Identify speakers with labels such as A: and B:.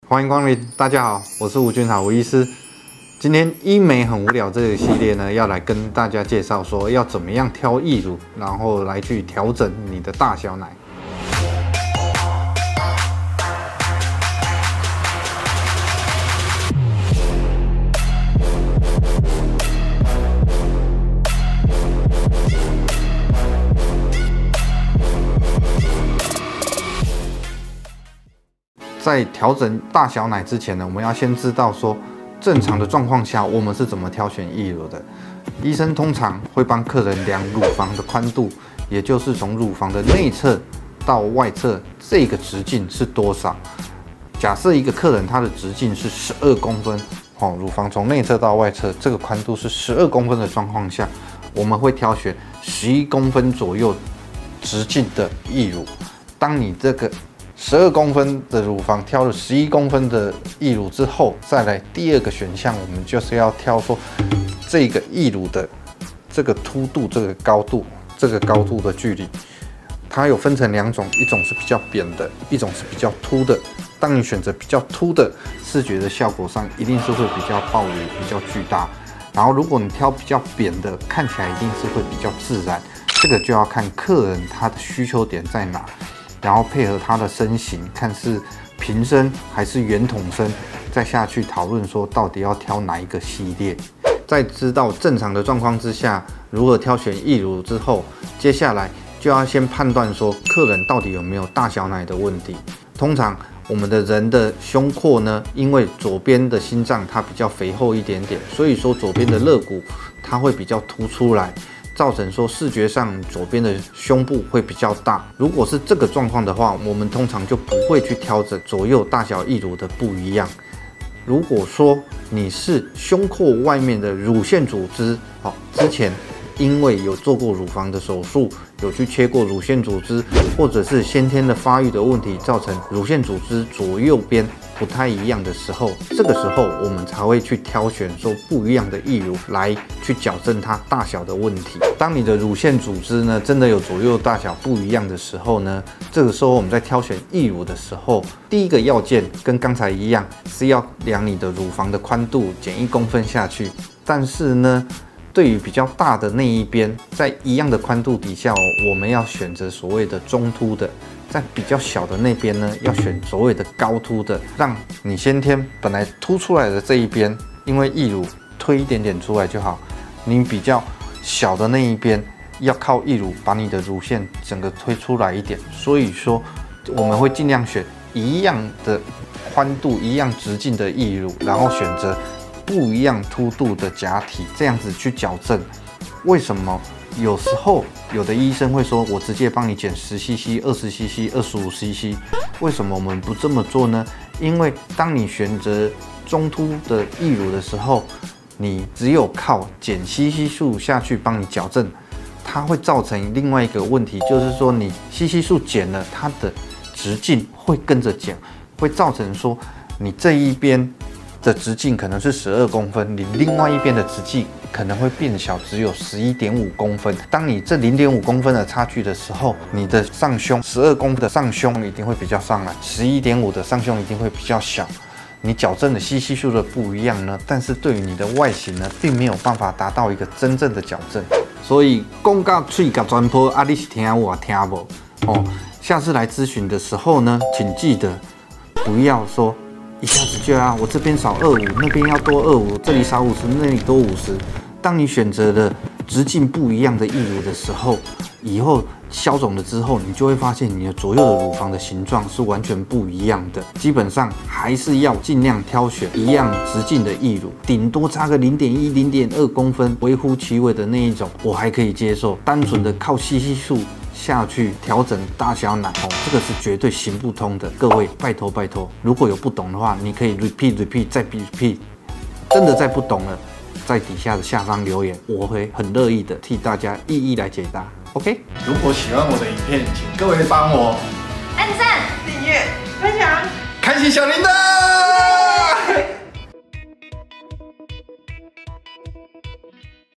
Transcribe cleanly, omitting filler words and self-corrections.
A: 欢迎光临，大家好，我是吴俊豪吴医师。今天医美很无聊这个系列呢，要来跟大家介绍说要怎么样挑义乳，然后来去调整你的大小奶。在调整大小奶之前呢，我们要先知道说正常的状况下我们是怎么挑选义乳的。医生通常会帮客人量乳房的宽度，也就是从乳房的内侧到外侧这个直径是多少。假设一个客人他的直径是12公分，乳房从内侧到外侧这个宽度是12公分的状况下，我们会挑选11公分左右直径的义乳。当你这个12公分的乳房挑了11公分的义乳之后，再来第二个选项，我们就是要挑说这个义乳的这个凸度、这个高度的距离，它有分成两种，一种是比较扁的，一种是比较凸的。当你选择比较凸的，视觉的效果上一定是会比较暴露、比较巨大。然后如果你挑比较扁的，看起来一定是会比较自然。这个就要看客人他的需求点在哪。然后配合他的身形，看是平身还是圆筒身，再下去讨论说到底要挑哪一个系列。在知道正常的状况之下，如何挑选义乳之后，接下来就要先判断说客人到底有没有大小奶的问题。通常我们的人的胸廓呢，因为左边的心脏它比较肥厚一点点，所以说左边的肋骨它会比较凸出来。造成说视觉上左边的胸部会比较大。如果是这个状况的话，我们通常就不会去调整左右大小义乳的不一样。如果说你是胸廓外面的乳腺组织，之前因为有做过乳房的手术，有去切过乳腺组织，或者是先天的发育的问题，造成乳腺组织左右边不太一样的时候，这个时候我们才会去挑选说不一样的义乳来去矫正它大小的问题。当你的乳腺组织呢真的有左右大小不一样的时候呢，这个时候我们在挑选义乳的时候，第一个要件跟刚才一样，是要量你的乳房的宽度，减1公分下去。但是呢，对于比较大的那一边，在一样的宽度底下，我们要选择所谓的中凸的。在比较小的那边呢，要选所谓的高凸的，让你先天本来凸出来的这一边，因为义乳推一点点出来就好。你比较小的那一边，要靠义乳把你的乳腺整个推出来一点。所以说，我们会尽量选一样的宽度、一样直径的义乳，然后选择不一样凸度的假体，这样子去矫正。为什么？有时候有的医生会说，我直接帮你减10cc、20cc、25cc， 为什么我们不这么做呢？因为当你选择中凸的义乳的时候，你只有靠减 cc 数下去帮你矫正，它会造成另外一个问题，就是说你 cc 数减了，它的直径会跟着减，会造成说你这一边的直径可能是12公分，你另外一边的直径可能会变小，只有11.5公分。当你这0.5公分的差距的时候，你的上胸12公分的上胸一定会比较上来，11.5的上胸一定会比较小。你矫正的 cc 数的不一样呢，但是对于你的外形呢，并没有办法达到一个真正的矫正。所以讲到嘴甲全破，你是听有啊听无？下次来咨询的时候呢，请记得不要说一下子就我这边少25，那边要多25，这里少50，那里多50。当你选择了直径不一样的义乳的时候，以后消肿了之后，你就会发现你的左右的乳房的形状是完全不一样的。基本上还是要尽量挑选一样直径的义乳，顶多差个0.1、0.2公分，微乎其微的那一种，我还可以接受。单纯的靠 cc 数下去调整大小奶，这个是绝对行不通的。各位，拜托拜托，如果有不懂的话，你可以 repeat 再 repeat， 真的再不懂了，在底下的下方留言，我会很乐意的替大家一一来解答。OK， 如果喜欢我的影片，请各位帮我
B: 按赞、
C: 订阅、分享、
A: 开启小铃铛。